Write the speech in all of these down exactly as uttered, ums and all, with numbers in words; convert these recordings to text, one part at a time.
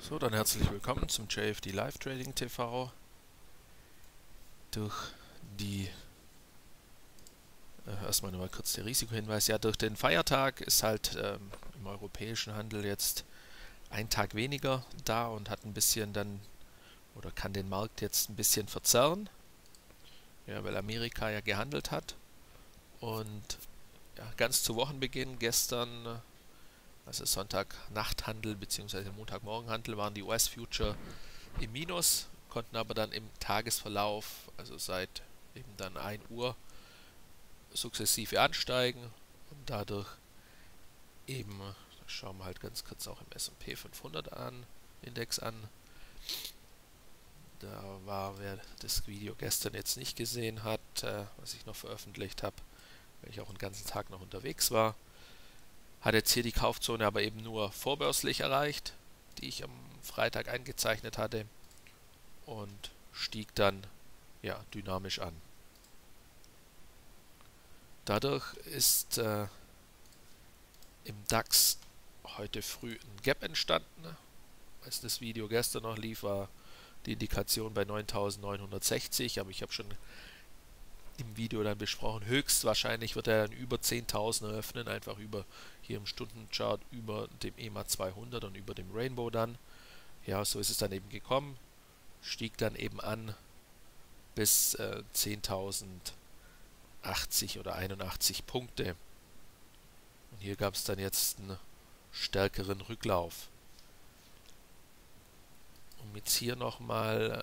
So, dann herzlich willkommen zum J F D Live Trading T V. Durch die, äh, erstmal nur mal kurz der Risikohinweis, ja, durch den Feiertag ist halt ähm, im europäischen Handel jetzt ein Tag weniger da und hat ein bisschen dann, oder kann den Markt jetzt ein bisschen verzerren, ja, weil Amerika ja gehandelt hat. Und ja, ganz zu Wochenbeginn gestern, also Sonntag-Nachthandel bzw. Montagmorgenhandel, waren die U S-Future im Minus, konnten aber dann im Tagesverlauf, also seit eben dann ein Uhr, sukzessive ansteigen und dadurch eben, das schauen wir halt ganz kurz auch im S und P fünfhundert an, Index an. Da war, wer das Video gestern jetzt nicht gesehen hat, äh, was ich noch veröffentlicht habe, weil ich auch den ganzen Tag noch unterwegs war, hat jetzt hier die Kaufzone aber eben nur vorbörslich erreicht, die ich am Freitag eingezeichnet hatte, und stieg dann ja dynamisch an. Dadurch ist äh, im DAX heute früh ein Gap entstanden. Als das Video gestern noch lief, war die Indikation bei neuntausendneunhundertsechzig, aber ich habe schon im Video dann besprochen, höchstwahrscheinlich wird er dann über zehntausend eröffnen, einfach über hier im Stundenchart über dem E M A zweihundert und über dem Rainbow dann. Ja, so ist es dann eben gekommen, stieg dann eben an bis äh, zehntausendachtzig oder einundachtzig Punkte. Und hier gab es dann jetzt einen stärkeren Rücklauf. Um jetzt hier nochmal,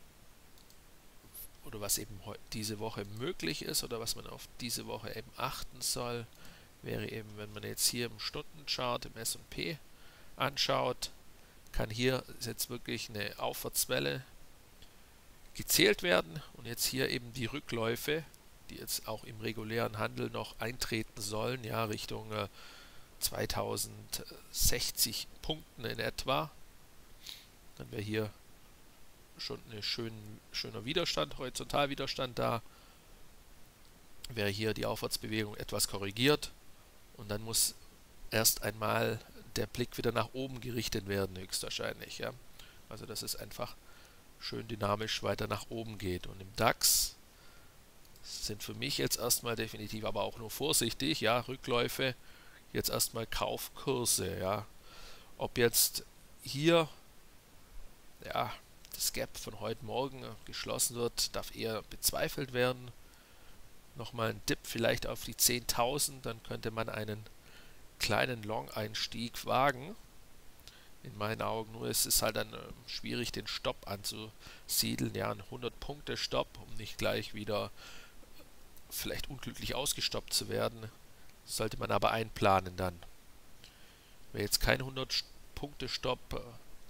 oder was eben diese Woche möglich ist oder was man auf diese Woche eben achten soll, wäre eben, wenn man jetzt hier im Stundenchart im S und P anschaut, kann hier jetzt wirklich eine Aufwärtswelle gezählt werden und jetzt hier eben die Rückläufe, die jetzt auch im regulären Handel noch eintreten sollen, ja, Richtung äh, zweitausendsechzig Punkten in etwa. Dann wäre hier schon ein schön, schöner Widerstand, Horizontalwiderstand da. Wäre hier die Aufwärtsbewegung etwas korrigiert und dann muss erst einmal der Blick wieder nach oben gerichtet werden, höchstwahrscheinlich. Ja. Also dass es einfach schön dynamisch weiter nach oben geht. Und im DAX sind für mich jetzt erstmal definitiv, aber auch nur vorsichtig, ja, Rückläufe, jetzt erstmal Kaufkurse. Ja. Ob jetzt hier ja, das Gap von heute Morgen geschlossen wird, darf eher bezweifelt werden. Nochmal ein Dip vielleicht auf die zehntausend, dann könnte man einen kleinen Long-Einstieg wagen. In meinen Augen, nur ist es halt dann äh, schwierig, den Stopp anzusiedeln. Ja, ein hundert-Punkte-Stopp, um nicht gleich wieder vielleicht unglücklich ausgestoppt zu werden. Sollte man aber einplanen dann. Wer jetzt kein hundert-Punkte-Stopp äh,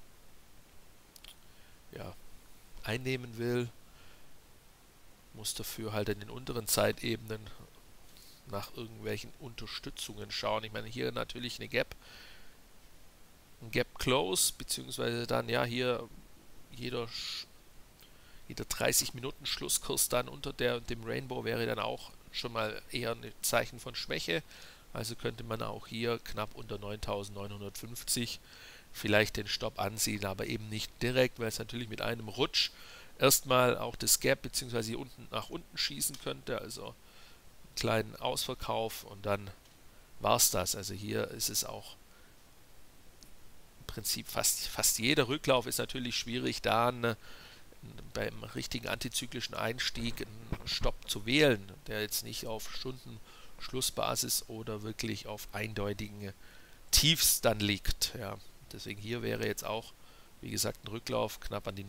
ja, einnehmen will, muss dafür halt in den unteren Zeitebenen nach irgendwelchen Unterstützungen schauen. Ich meine, hier natürlich eine Gap, ein Gap Close, beziehungsweise dann ja hier jeder, jeder dreißig Minuten Schlusskurs dann unter der, dem Rainbow wäre dann auch schon mal eher ein Zeichen von Schwäche. Also könnte man auch hier knapp unter neuntausendneunhundertfünfzig vielleicht den Stopp ansiedeln, aber eben nicht direkt, weil es natürlich mit einem Rutsch erstmal auch das Gap bzw. unten nach unten schießen könnte, also einen kleinen Ausverkauf und dann war es das. Also hier ist es auch im Prinzip fast, fast jeder Rücklauf ist natürlich schwierig, da eine, beim richtigen antizyklischen Einstieg einen Stopp zu wählen, der jetzt nicht auf Stunden-Schlussbasis oder wirklich auf eindeutigen Tiefs dann liegt. Ja. Deswegen hier wäre jetzt auch, wie gesagt, ein Rücklauf knapp an die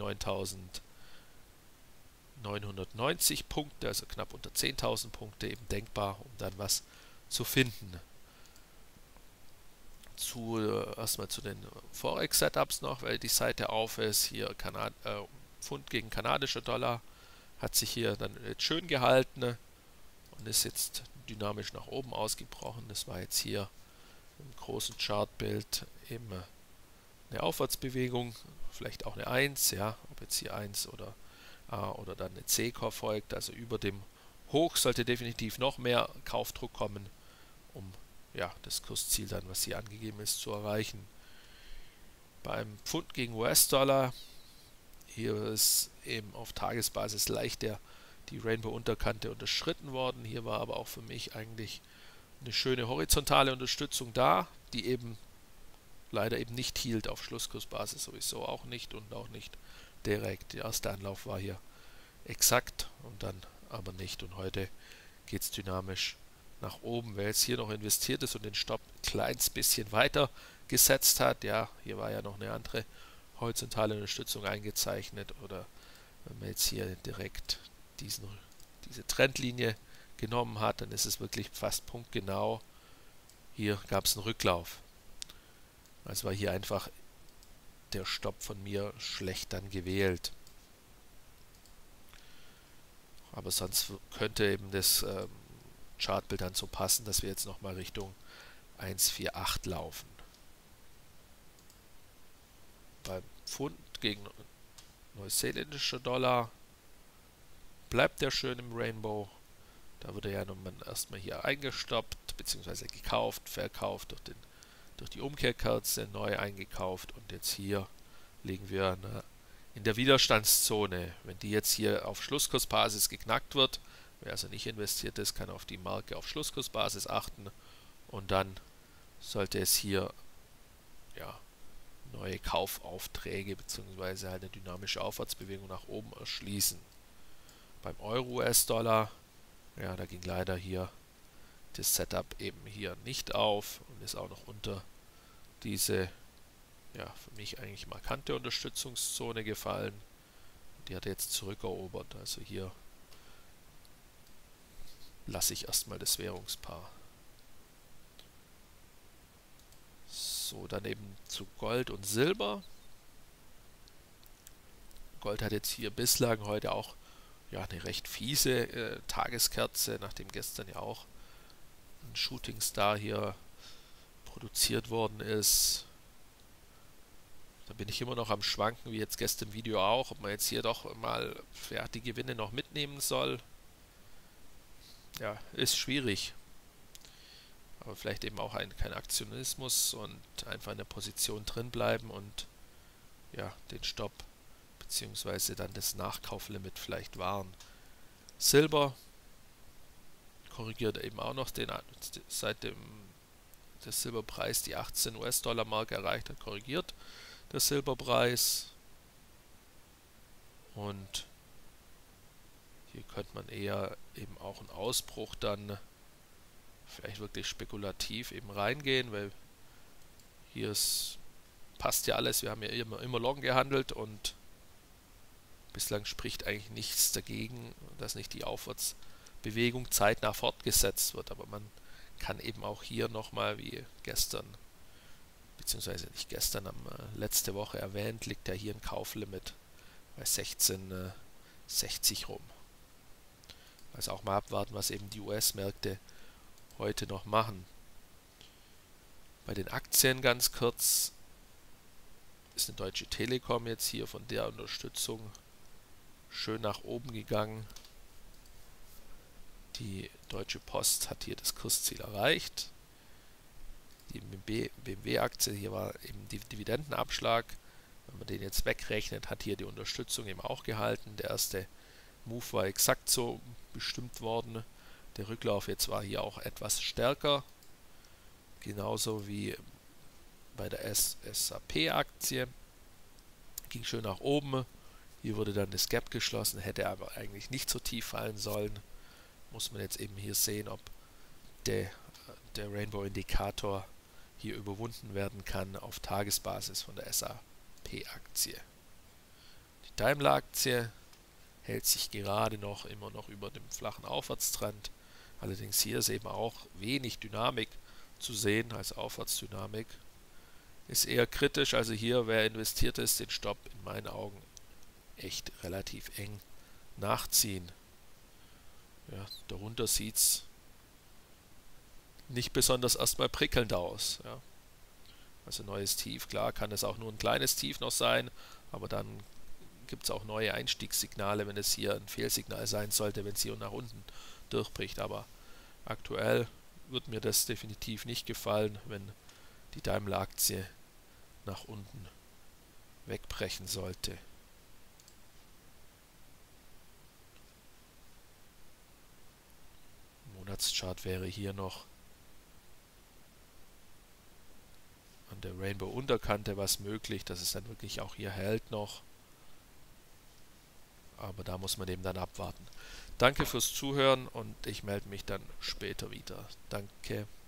neuntausendneunhundertneunzig Punkte, also knapp unter zehntausend Punkte eben denkbar, um dann was zu finden. Zu, äh, erstmal zu den Forex-Setups noch, weil die Seite auf ist, hier Kanad äh, Pfund gegen kanadischer Dollar, hat sich hier dann jetzt schön gehalten und ist jetzt dynamisch nach oben ausgebrochen. Das war jetzt hier im großen Chartbild eben eine Aufwärtsbewegung, vielleicht auch eine eins, ja, ob jetzt hier eins oder A oder dann eine C-Core folgt, also über dem Hoch sollte definitiv noch mehr Kaufdruck kommen, um ja, das Kursziel dann, was hier angegeben ist, zu erreichen. Beim Pfund gegen U S-Dollar, hier ist eben auf Tagesbasis leicht der, die Rainbow-Unterkante unterschritten worden. Hier war aber auch für mich eigentlich eine schöne horizontale Unterstützung da, die eben leider eben nicht hielt auf Schlusskursbasis, sowieso auch nicht und auch nicht direkt. Der erste Anlauf war hier exakt und dann aber nicht. Und heute geht es dynamisch nach oben. Wer jetzt hier noch investiert ist und den Stopp ein kleines bisschen weiter gesetzt hat, ja, hier war ja noch eine andere horizontale Unterstützung eingezeichnet, oder wenn man jetzt hier direkt diesen, diese Trendlinie genommen hat, dann ist es wirklich fast punktgenau. Hier gab es einen Rücklauf. Also war hier einfach der Stopp von mir schlecht dann gewählt. Aber sonst könnte eben das ähm, Chartbild dann so passen, dass wir jetzt nochmal Richtung eins Komma acht laufen. Beim Pfund gegen neuseeländischer Dollar bleibt der schön im Rainbow. Da wurde ja nun erstmal hier eingestoppt, beziehungsweise gekauft, verkauft durch, den, durch die Umkehrkerze, neu eingekauft, und jetzt hier liegen wir in der Widerstandszone. Wenn die jetzt hier auf Schlusskursbasis geknackt wird, wer also nicht investiert ist, kann auf die Marke auf Schlusskursbasis achten, und dann sollte es hier ja, neue Kaufaufträge bzw. halt eine dynamische Aufwärtsbewegung nach oben erschließen. Beim Euro-U S-Dollar, ja, da ging leider hier das Setup eben hier nicht auf und ist auch noch unter diese, ja, für mich eigentlich markante Unterstützungszone gefallen. Die hat jetzt zurückerobert, also hier lasse ich erstmal das Währungspaar. So, dann eben zu Gold und Silber. Gold hat jetzt hier bislang heute auch ja, eine recht fiese äh, Tageskerze, nachdem gestern ja auch ein Shooting Star hier produziert worden ist. Da bin ich immer noch am Schwanken, wie jetzt gestern im Video auch, ob man jetzt hier doch mal ja, die Gewinne noch mitnehmen soll. Ja, ist schwierig. Aber vielleicht eben auch ein, kein Aktionismus und einfach in der Position drin bleiben und ja, den Stopp beziehungsweise dann das Nachkauflimit vielleicht wahren. Silber korrigiert eben auch noch den, seit dem der Silberpreis die achtzehn US-Dollar Marke erreicht hat, korrigiert der Silberpreis, und hier könnte man eher eben auch einen Ausbruch dann vielleicht wirklich spekulativ eben reingehen, weil hier ist, passt ja alles, wir haben ja immer, immer long gehandelt und bislang spricht eigentlich nichts dagegen, dass nicht die Aufwärtsbewegung zeitnah fortgesetzt wird, aber man kann eben auch hier nochmal, wie gestern, beziehungsweise nicht gestern, am äh, letzte Woche erwähnt, liegt ja hier ein Kauflimit bei sechzehn sechzig rum. Also auch mal abwarten, was eben die U S-Märkte heute noch machen. Bei den Aktien ganz kurz ist eine Deutsche Telekom jetzt hier von der Unterstützung schön nach oben gegangen. Die Deutsche Post hat hier das Kursziel erreicht. Die B M W-Aktie, hier war eben die Dividendenabschlag. Wenn man den jetzt wegrechnet, hat hier die Unterstützung eben auch gehalten. Der erste Move war exakt so bestimmt worden. Der Rücklauf jetzt war hier auch etwas stärker. Genauso wie bei der S A P-Aktie. Ging schön nach oben. Hier wurde dann das Gap geschlossen, hätte aber eigentlich nicht so tief fallen sollen. Muss man jetzt eben hier sehen, ob der, der Rainbow-Indikator hier überwunden werden kann auf Tagesbasis von der S A P-Aktie. Die Daimler-Aktie hält sich gerade noch immer noch über dem flachen Aufwärtstrend. Allerdings hier ist eben auch wenig Dynamik zu sehen als Aufwärtsdynamik. Ist eher kritisch, also hier, wer investiert ist, den Stopp in meinen Augen echt relativ eng nachziehen. Ja, darunter sieht es nicht besonders erstmal prickelnd aus. Ja. Also neues Tief, klar kann es auch nur ein kleines Tief noch sein, aber dann gibt es auch neue Einstiegssignale, wenn es hier ein Fehlsignal sein sollte, wenn es hier nach unten durchbricht. Aber aktuell wird mir das definitiv nicht gefallen, wenn die Daimler-Aktie nach unten wegbrechen sollte. Monatschart wäre hier noch an der Rainbow-Unterkante was möglich, dass es dann wirklich auch hier hält noch. Aber da muss man eben dann abwarten. Danke fürs Zuhören und ich melde mich dann später wieder. Danke.